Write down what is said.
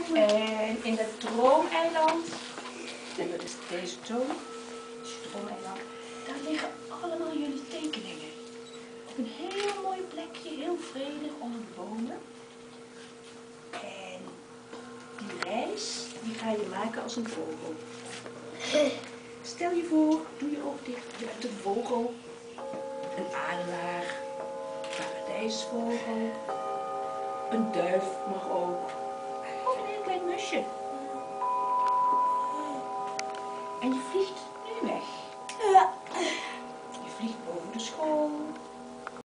En in het Droomeiland, en dat is deze toon, Droomeiland, daar liggen allemaal jullie tekeningen. Op een heel mooi plekje, heel vredig onder de bomen. En die reis, die ga je maken als een vogel. Stel je voor, doe je oog dicht, je bent een vogel, een adelaar, een paradijsvogel, een duif mag ook.